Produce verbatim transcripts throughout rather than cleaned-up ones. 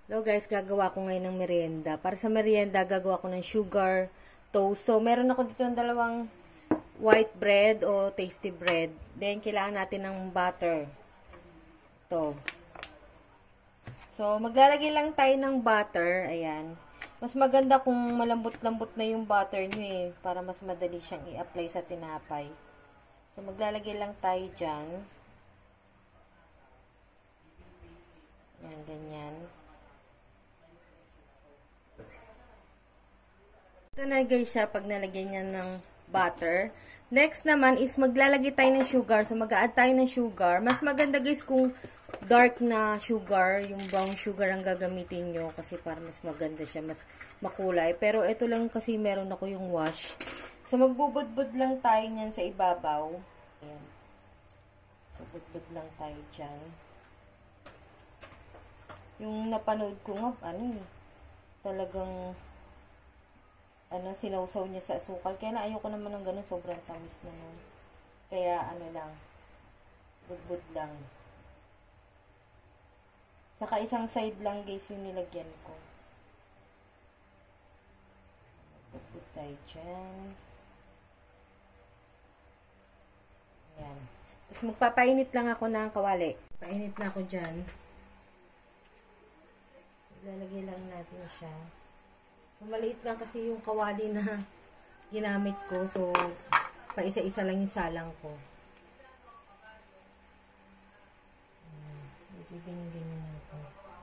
Hello guys, gagawa ko ngayon ng merienda. Para sa merienda, gagawa ko ng sugar toast. So, meron ako dito ng dalawang white bread o tasty bread. Then, kailangan natin ng butter. Ito. So, maglalagay lang tayo ng butter. Ayan. Mas maganda kung malambot-lambot na yung butter nyo eh. Para mas madali siyang i-apply sa tinapay. So, maglalagay lang tayo dyan. Ayan, ganyan. Ito na guys siya pag nalagyan niya ng butter. Next naman is maglalagay tayo ng sugar. So mag-a-add tayo ng sugar. Mas maganda guys kung dark na sugar, yung brown sugar ang gagamitin nyo. Kasi para mas maganda siya, mas makulay. Pero ito lang kasi meron ako yung wash. So magbubudbud lang tayo niyan sa ibabaw. Ayan. So budbud lang tayo dyan. Yung napanood ko nga, ano eh, talagang ano, sinawsaw niya sa asukal. Kaya na ayoko naman ng ganun, sobrang tamis na nun. Kaya ano lang, budbud lang. Saka isang side lang guys yung nilagyan ko. Budbud tayo dyan. Ayan. Tapos magpapainit lang ako ng kawali. Painit na ako dyan. Lalagay lang natin siya. So, maliit lang kasi yung kawali na ginamit ko. So, pa-isa-isa lang yung salang ko. Medyo ganyan-ganyan ako.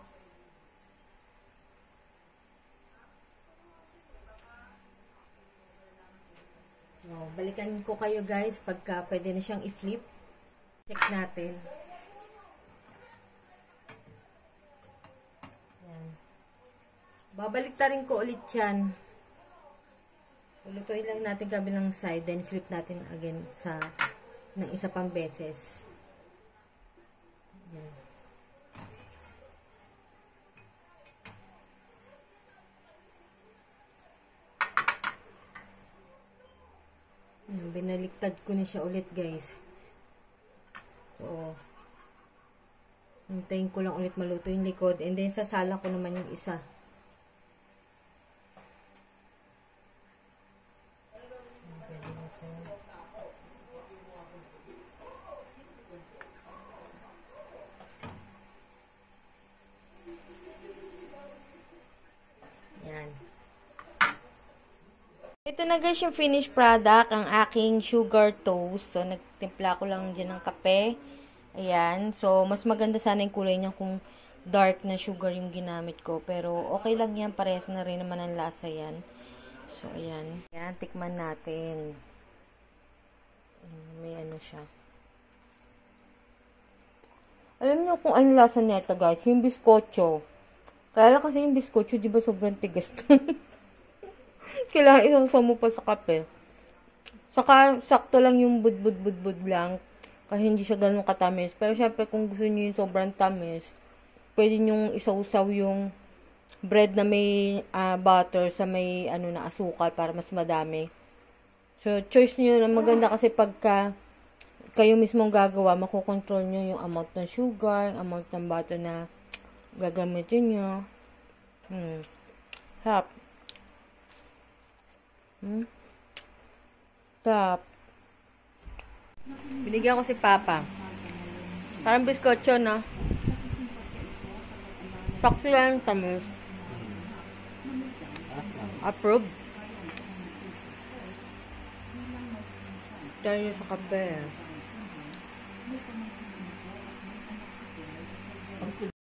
So, balikan ko kayo guys pagka pwede na siyang i-flip. Check natin. Babalik ta rin ko ulit yan. Lutuin lang natin kabilang side, then flip natin again sa ng isa pang beses. Yan. Yan, binaliktad ko na siya ulit guys. So, hintayin ko lang ulit maluto yung likod, and then sasala ko naman yung isa. Ito na guys yung finished product, ang aking sugar toast. So, nagtimpla ko lang dyan ng kape. Ayan. So, mas maganda sana yung kulay niya kung dark na sugar yung ginamit ko. Pero, okay lang yan. Parehas na rin naman ang lasa yan. So, ayan. Ayan, tikman natin. May ano siya. Alam niyo kung ano lasa nito guys? Yung biskotso. Kaya lang kasi yung biskotso, di ba sobrang tigas kailangan isawsaw mo pa sa kape. Saka, sakto lang yung bud-bud-bud-bud lang. Kasi hindi siya ganun katamis. Pero syempre, kung gusto niyo yung sobrang tamis, pwede nyo isawsaw yung bread na may uh, butter sa may ano na asukal para mas madami. So, choice nyo na maganda kasi pagka kayo mismong gagawa, makokontrol nyo yung amount ng sugar, yung amount ng butter na gagamitin nyo. Hmm. Sarap. Hmm? Tap. Binigyan ko si Papa. Parang biskotso, no? Sakto yan, tamis. Approve. Tayo sa kape.